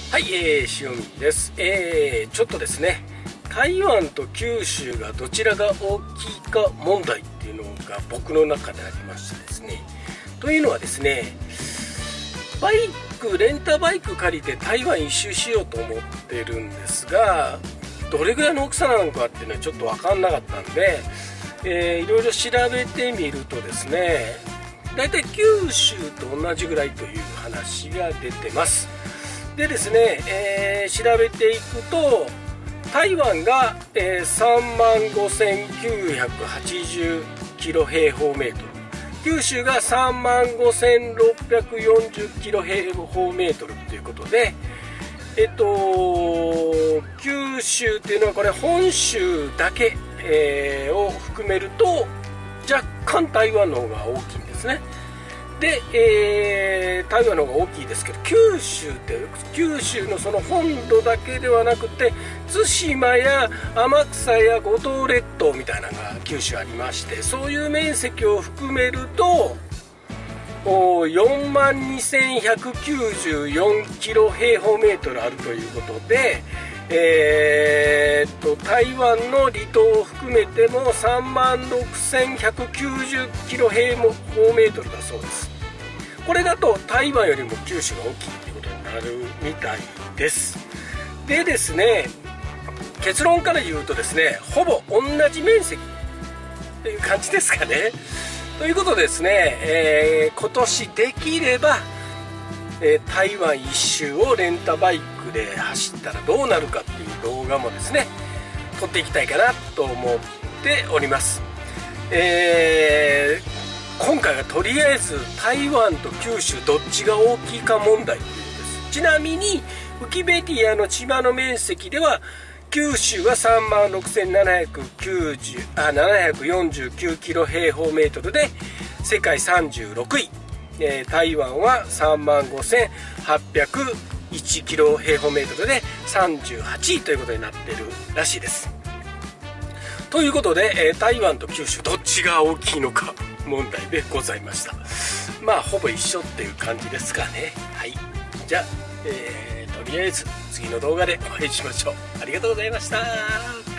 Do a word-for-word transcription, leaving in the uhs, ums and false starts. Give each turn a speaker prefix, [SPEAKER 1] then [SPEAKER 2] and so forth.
[SPEAKER 1] はい、えー、塩見です。えー、ちょっとですね、台湾と九州がどちらが大きいか問題っていうのが僕の中でありましてですね。というのはですね、バイク、レンタバイク借りて台湾一周しようと思ってるんですが、どれぐらいの大きさなのかっていうのはちょっと分かんなかったんで、えー、いろいろ調べてみるとですね、だいたい九州と同じぐらいという話が出てます。でですね、えー、調べていくと台湾が、えー、さんまんごせんきゅうひゃくはちじゅうキロ平方メートル、九州がさんまんごせんろっぴゃくよんじゅうキロ平方メートルということで、えっと九州っていうのはこれ本州だけ、えー、を含めると若干台湾の方が大きいんですね。で、えー、台湾の方が大きいですけど、九州って九州のその本土だけではなくて対馬や天草や五島列島みたいなのが九州ありまして、そういう面積を含めるとよんまんにせんひゃくきゅうじゅうよんキロ平方メートルあるということで、えー、っと台湾の離島を含めてもさんまんろくせんひゃくきゅうじゅうキロ平方メートルだそうです。これだと台湾よりも九州が大きいということになるみたいです。でですね、結論から言うとですね、ほぼ同じ面積っていう感じですかね。ということでですね、えー、今年できれば、えー、台湾一周をレンタバイクで走ったらどうなるかっていう動画もですね撮っていきたいかなと思っております。えー今回はとりあえず台湾と九州どっちが大きいか問題ということです。ちなみにウィキペディアの島の面積では九州はさんまんろくせんななひゃくよんじゅうきゅうキロ平方メートルで世界さんじゅうろくい、えー、台湾はさんまんごせんはっぴゃくいちキロ平方メートルでさんじゅうはちいということになっているらしいです。ということで、えー、台湾と九州どっちが大きいのか問題でございました。まあほぼ一緒っていう感じですかね。はい、じゃあ、えー、とりあえず次の動画でお会いしましょう。ありがとうございました。